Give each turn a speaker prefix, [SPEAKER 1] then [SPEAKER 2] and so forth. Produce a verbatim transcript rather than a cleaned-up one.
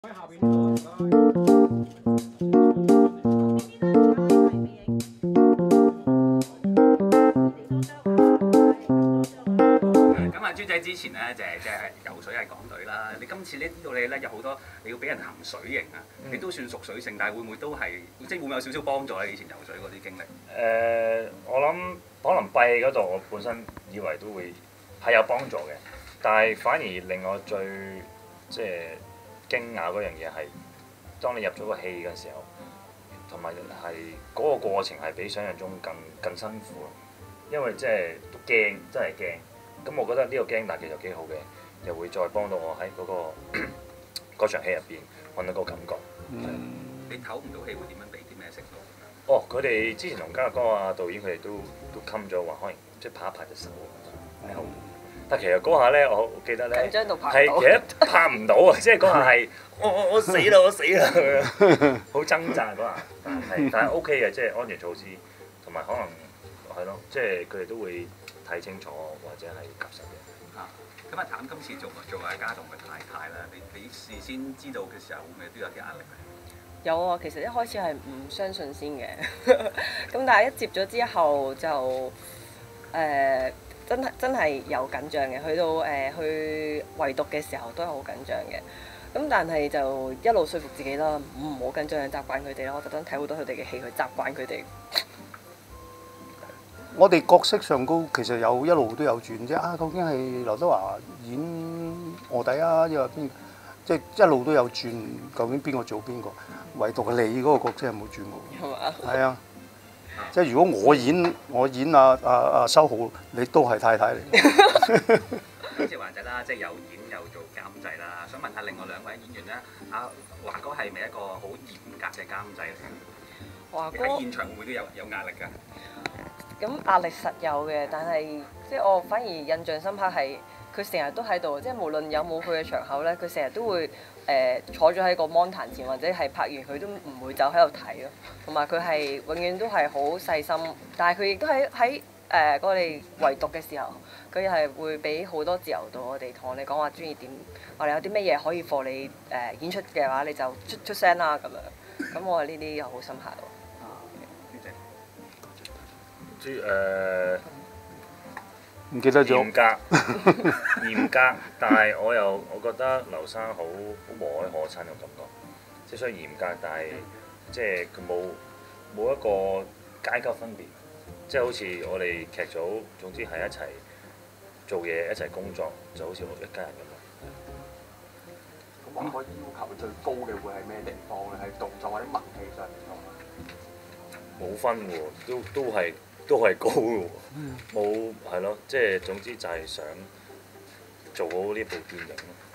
[SPEAKER 1] 喺下邊唔該。
[SPEAKER 2] 咁啊，豬仔之前咧就係即係游水係港隊啦。你今次呢度你咧有好多你要俾人行水型啊，你都算熟水性，但係會唔會都係即係會唔會有少少幫助咧？以前游水嗰啲經歷？
[SPEAKER 3] 誒，我諗可能閉氣嗰度，我本身以為都會係有幫助嘅，但係反而令我最即係驚訝嗰樣嘢係，當你入咗個氣嘅時候，同埋係嗰個過程係比想象中更更辛苦咯。因為即係都驚，真係驚。咁我覺得呢個驚，但其實幾好嘅，又會再幫到我喺嗰、個嗰場戲入邊揾到個感覺。
[SPEAKER 2] 嗯、你唞唔到氣會點樣俾啲咩食
[SPEAKER 3] 到？哦，佢哋之前同嘉樂哥啊導演佢哋都都冚咗話，可能即係拍一拍隻手。係好、嗯。但其實嗰下咧，我記得咧係其實拍唔到啊！即係嗰下係我我我死啦！我死啦咁樣，好掙扎嗰下。但係但係 OK 嘅，即係安全措施，同埋可能係咯，即係佢哋都會睇清楚或者係及實嘅。
[SPEAKER 2] 啊，咁啊，譚今次做做阿家棟嘅太太啦，你你事先知道嘅時候，會唔會都有啲壓力咧？
[SPEAKER 4] 有啊，其實一開始係唔相信先嘅，咁但係一接咗之後就誒、呃、真係真係有緊張嘅，去到誒、呃、去圍讀嘅時候都係好緊張嘅，咁但係就一路說服自己啦，唔好緊張，習慣佢哋啦，我特登睇好多佢哋嘅戲去習慣佢哋。
[SPEAKER 1] 我哋角色上高其實有一路都有轉啫啊！究竟係劉德華演臥底啊，又係邊？即係一路都有轉，究竟邊個做邊個？唯獨係你嗰個角色係冇轉過。係嘛？係啊！即係如果我演我演阿阿阿修浩，你都係太太嚟。
[SPEAKER 2] 今次華仔啦，即係又演又做監製啦。想問下另外兩位演員咧，阿華哥係咪一個好嚴格嘅監製嚟？
[SPEAKER 4] 華哥
[SPEAKER 2] 喺現場會唔會都有有壓力㗎？
[SPEAKER 4] 咁壓力實有嘅，但係即係我反而印象深刻係佢成日都喺度，即係無論有冇佢嘅場口咧，佢成日都會誒、呃、坐咗喺個 mon 壇前，或者係拍完佢都唔會走喺度睇咯。同埋佢係永遠都係好細心，但係佢亦都喺喺誒我哋圍讀嘅時候，佢係會俾好多自由度我哋，同我哋講話中意點，我哋有啲乜嘢可以幫你誒、呃、演出嘅話，你就出出聲啦咁樣。咁我話呢啲又好深刻咯。
[SPEAKER 3] 豬誒
[SPEAKER 1] 唔記得咗。
[SPEAKER 3] 嚴格，嚴格，但係我又我覺得劉生好好和藹可親嘅感覺，即係雖然嚴格，但係即係佢冇冇一個階級分別，即係好似我哋劇組，總之係一齊做嘢，一齊工作，就好似我一家人咁樣。
[SPEAKER 5] 咁華哥要求最高嘅會係咩地方咧？係動作或者文戲上面？
[SPEAKER 3] 冇分喎，都都係。都係高嘅喎，冇係咯，即係總之就係想做好呢部電影咯。